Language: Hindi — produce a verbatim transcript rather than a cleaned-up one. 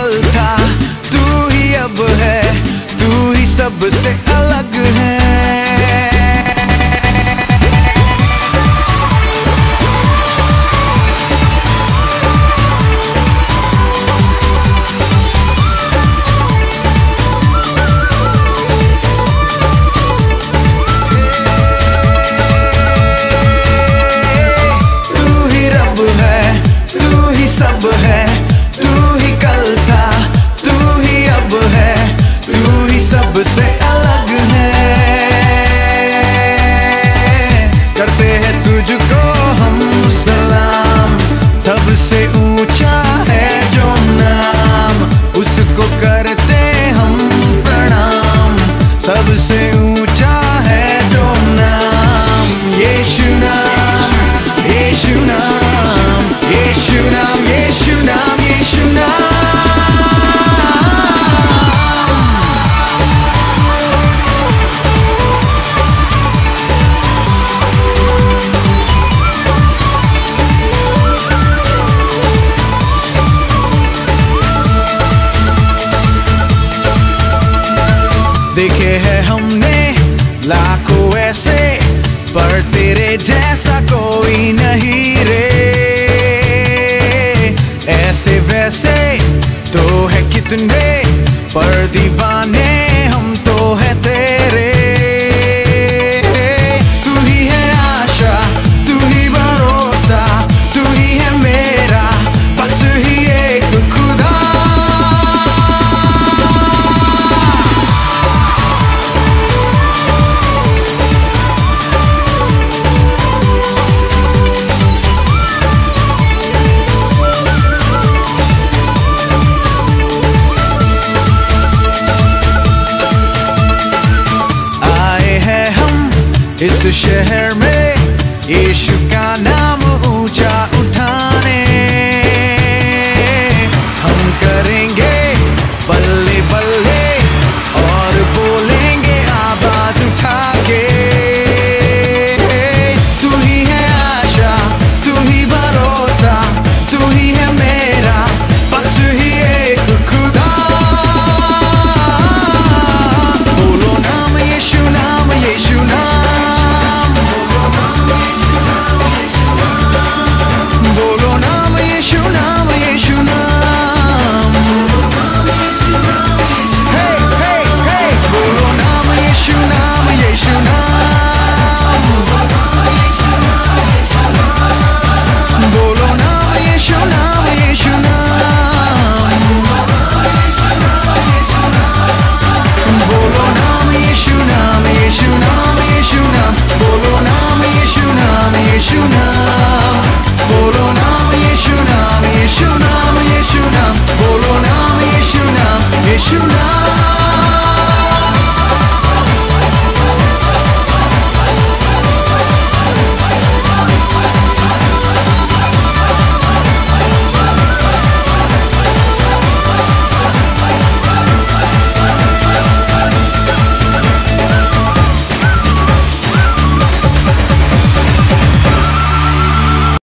कल था, तू ही अब है, तू ही सबसे अलग है। सब है, तू ही कल था, तू ही अब है, तू ही सबसे अलग है। करते हैं तुझको हम सलाम, सबसे ऊंचा है जो नाम, उसको करते हम प्रणाम, सबसे ऊंचा है जो नाम। यीशु नाम, यीशु नाम, यीशु नाम, यीशु नाम, यीशु नाम। देखे हैं हमने लाखों ऐसे, पर तेरे जैसा कोई नहीं रे। ऐसे वैसे तो है कितने, पर दीवाने हम तो है तेरे। तू ही है आशा, तू ही भरोसा, तू ही है मेरा बस ही एक खुदा। इस शहर में यीशु